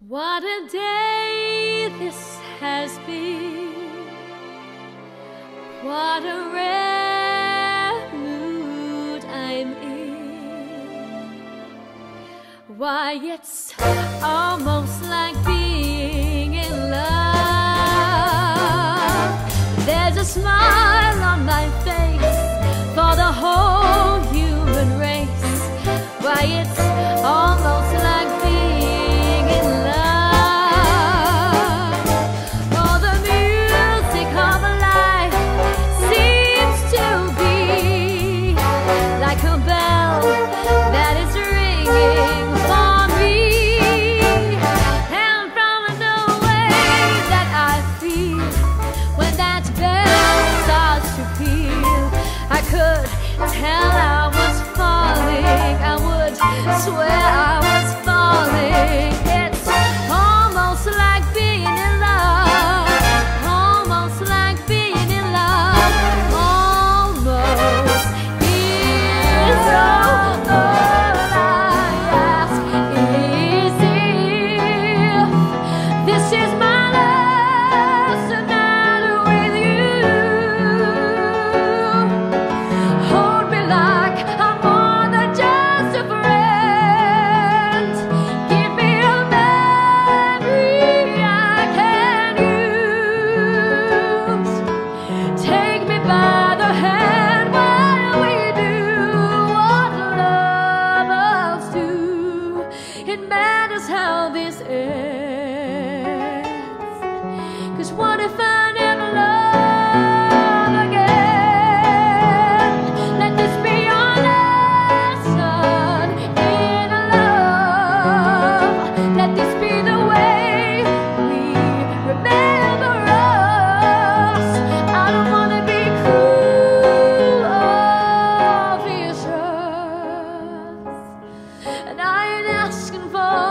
What a day this has been. What a rare mood I'm in. Why, it's almost like being in love. There's a smile on my face for the whole human race. Why, it's almost like being in love. Oh, the music of life seems to be like a bell that is ringing for me. And from the way that I feel when that bell starts to peal, I could tell I was falling. I would swear I was falling. It's almost like being in love. Almost like being in love. Almost is all I ask. Is if this is my last night with you. Hold me like I'm more than just a friend. Give me a memory I can use. Take me by the hand while we do what lovers do. It matters how this ends. 'Cause what if I never love again? Let this be your lesson in love. Let this be the way we remember us. I don't wanna be cruel or vicious, and I ain't asking for